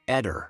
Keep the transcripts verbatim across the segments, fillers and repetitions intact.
Eder.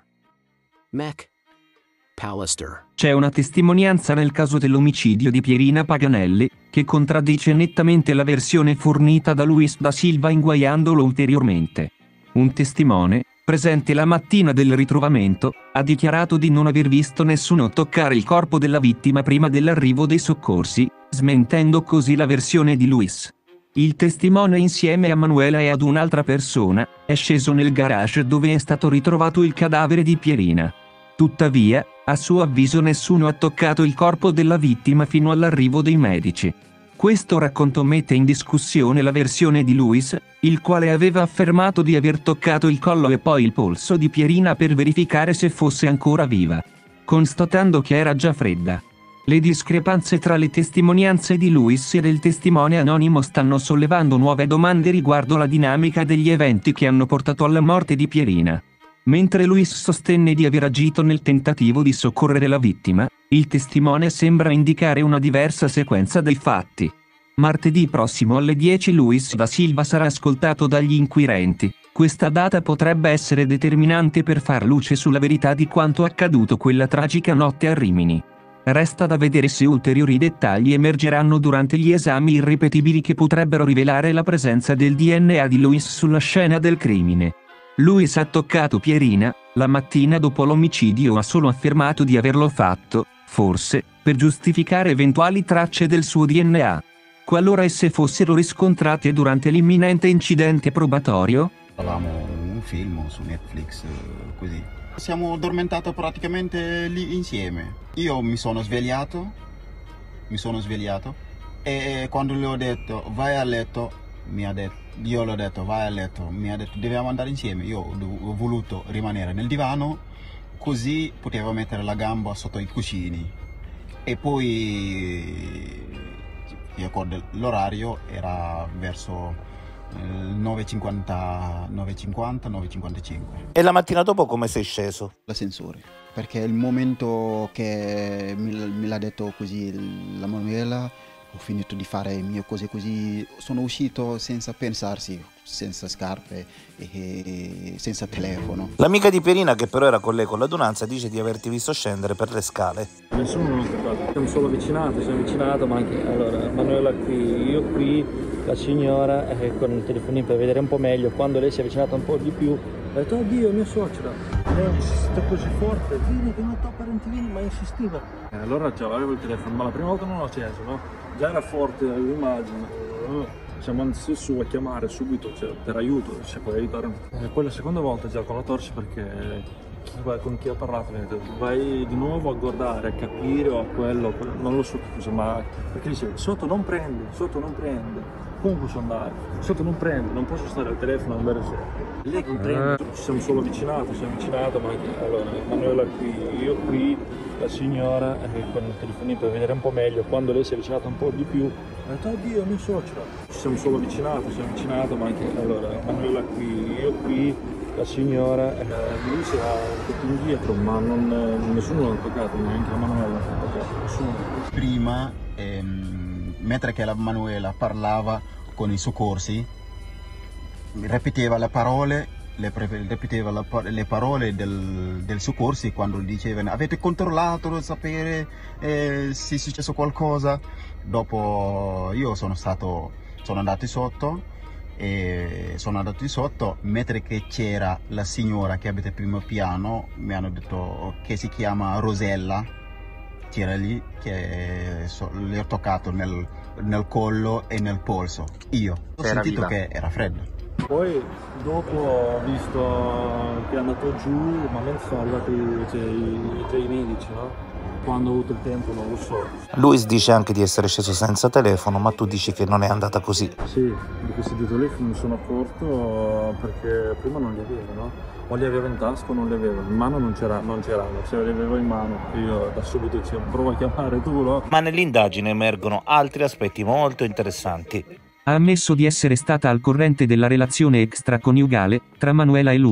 Mac. Pallister. C'è una testimonianza nel caso dell'omicidio di Pierina Paganelli, che contraddice nettamente la versione fornita da Luis da Silva inguaiandolo ulteriormente. Un testimone, presente la mattina del ritrovamento, ha dichiarato di non aver visto nessuno toccare il corpo della vittima prima dell'arrivo dei soccorsi, smentendo così la versione di Luis. Il testimone insieme a Manuela e ad un'altra persona, è sceso nel garage dove è stato ritrovato il cadavere di Pierina. Tuttavia, a suo avviso nessuno ha toccato il corpo della vittima fino all'arrivo dei medici. Questo racconto mette in discussione la versione di Luis, il quale aveva affermato di aver toccato il collo e poi il polso di Pierina per verificare se fosse ancora viva, constatando che era già fredda. Le discrepanze tra le testimonianze di Luis e del testimone anonimo stanno sollevando nuove domande riguardo la dinamica degli eventi che hanno portato alla morte di Pierina. Mentre Luis sostenne di aver agito nel tentativo di soccorrere la vittima, il testimone sembra indicare una diversa sequenza dei fatti. Martedì prossimo alle dieci Luis da Silva sarà ascoltato dagli inquirenti. Questa data potrebbe essere determinante per far luce sulla verità di quanto accaduto quella tragica notte a Rimini. Resta da vedere se ulteriori dettagli emergeranno durante gli esami irripetibili che potrebbero rivelare la presenza del D N A di Luis sulla scena del crimine. Luis ha toccato Pierina, la mattina dopo l'omicidio ha solo affermato di averlo fatto, forse, per giustificare eventuali tracce del suo D N A. Qualora esse fossero riscontrate durante l'imminente incidente probatorio? Guardavamo un film su Netflix, così. Siamo addormentati praticamente lì insieme. Io mi sono svegliato, mi sono svegliato e quando gli ho detto vai a letto, mi ha detto, io l'ho detto vai a letto, mi ha detto dobbiamo andare insieme. Io ho voluto rimanere nel divano così potevo mettere la gamba sotto i cuscini e poi l'orario era verso nove e cinquanta, nove e cinquanta, nove e cinquantacinque. E la mattina dopo come sei sceso? L'ascensore, perché il momento che mi, me l'ha detto così la Manuela, ho finito di fare le mie cose così, sono uscito senza pensarsi, senza scarpe e senza telefono. L'amica di Pierina, che però era con lei con l'adunanza, dice di averti visto scendere per le scale. Nessuno non ha toccato, siamo solo avvicinati, siamo avvicinato, ma anche allora Manuela qui, io qui, la signora eh, con il telefonino per vedere un po' meglio. Quando lei si è avvicinata un po' di più ha detto oddio mia suocera, lei insiste così forte, vieni che non toccare, non ti vieni, ma insistiva. E allora già avevo il telefono, ma la prima volta non l'ho acceso, no? Già era forte l'immagine, siamo andati su a chiamare subito, cioè, per aiuto, se puoi aiutare. E poi la seconda volta già con la torcia, perché chi, con chi ho parlato mi ha detto vai di nuovo a guardare, a capire o a quello, non lo so cosa, ma perché dice sotto non prende, sotto non prende. Come posso andare? Sotto non prende, non posso stare al telefono a andare sotto. Lei non prende, ci siamo solo avvicinati, siamo avvicinati, ma anche allora Manuela qui, io qui, la signora eh, con il telefonino per vedere un po' meglio. Quando lei si è avvicinata un po' di più ha detto oddio mia suocera, ci siamo solo avvicinati, siamo avvicinati, ma anche allora Manuela qui, io qui, la signora eh, lui si era tutto indietro, ma non, nessuno l'ha toccato, neanche la Manuela l'ha toccato, nessuno. Prima ehm, mentre che la Manuela parlava con i soccorsi, ripeteva le parole, le, ripeteva la, le parole del, del soccorsi quando dicevano avete controllato per sapere eh, se è successo qualcosa. Dopo io sono stato, sono andato sotto e sono andato sotto mentre che c'era la signora che abita al primo piano, mi hanno detto che si chiama Rosella, c'era lì che so, le ho toccato nel, nel collo e nel polso. Io ho era sentito viva. che era freddo. Poi dopo ho visto che è andato giù, ma non sono arrivati cioè, i, cioè, i medici, no? Quando ho avuto il tempo non lo so. Luis dice anche di essere sceso senza telefono, ma tu dici che non è andata così. Sì, di questi due telefoni mi sono accorto perché prima non li avevo, no? O li avevo in tasca o non li avevo, in mano non c'erano, non c'erano, se li avevo in mano. Io da subito dicevo, provo a chiamare tu, no? Ma nell'indagine emergono altri aspetti molto interessanti. Ha ammesso di essere stata al corrente della relazione extraconiugale tra Manuela e Luis,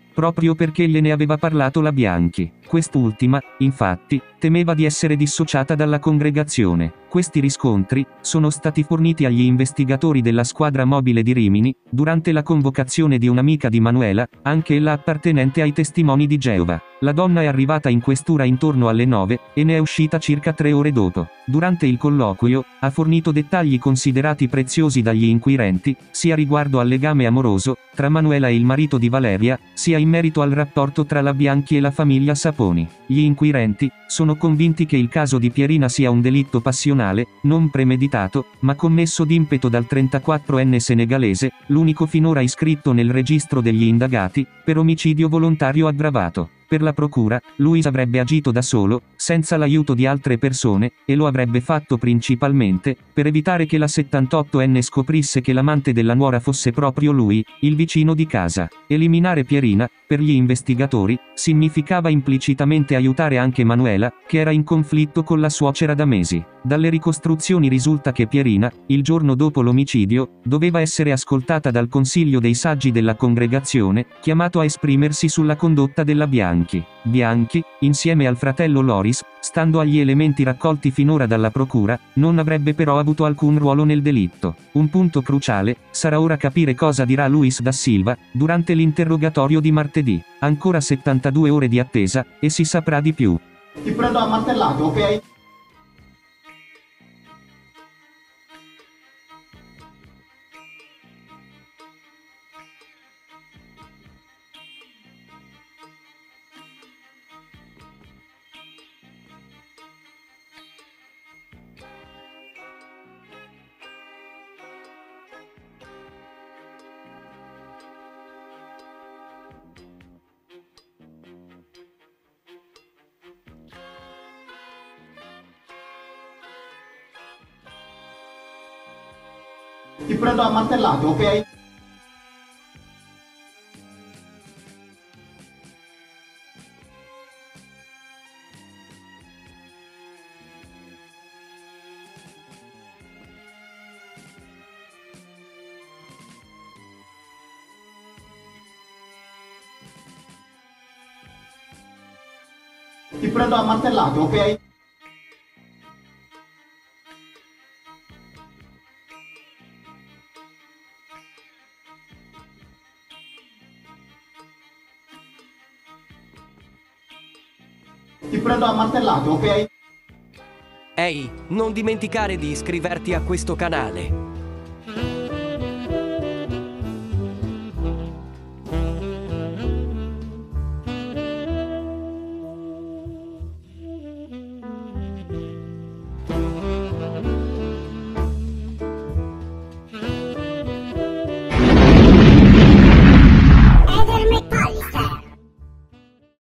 proprio perché gliene aveva parlato la Bianchi. Quest'ultima, infatti, temeva di essere dissociata dalla congregazione. Questi riscontri sono stati forniti agli investigatori della squadra mobile di Rimini, durante la convocazione di un'amica di Manuela, anche ella appartenente ai testimoni di Geova. La donna è arrivata in questura intorno alle nove, e ne è uscita circa tre ore dopo. Durante il colloquio, ha fornito dettagli considerati preziosi dagli inquirenti, sia riguardo al legame amoroso, tra Manuela e il marito di Valeria, sia in merito al rapporto tra la Bianchi e la famiglia Saponi. Gli inquirenti sono convinti che il caso di Pierina sia un delitto passionale, non premeditato, ma commesso d'impeto dal trentaquattrenne senegalese, l'unico finora iscritto nel registro degli indagati, per omicidio volontario aggravato. Per la procura, Luis avrebbe agito da solo, senza l'aiuto di altre persone, e lo avrebbe fatto principalmente per evitare che la settantottoenne scoprisse che l'amante della nuora fosse proprio lui, il vicino di casa. Eliminare Pierina, per gli investigatori, significava implicitamente aiutare anche Manuela, che era in conflitto con la suocera da mesi. Dalle ricostruzioni risulta che Pierina, il giorno dopo l'omicidio, doveva essere ascoltata dal Consiglio dei Saggi della congregazione, chiamato a esprimersi sulla condotta della Bianchi. Bianchi, insieme al fratello Loris, stando agli elementi raccolti finora dalla procura, non avrebbe però avuto alcun ruolo nel delitto. Un punto cruciale sarà ora capire cosa dirà Luis da Silva durante l'interrogatorio di martedì. Ancora settantadue ore di attesa, e si saprà di più. Ti prendo a martellate, ok? Ti prendo a martellate, ok? Ti prendo a martellate, ok? Ti prendo a martellate, ok? Ehi, non dimenticare di iscriverti a questo canale.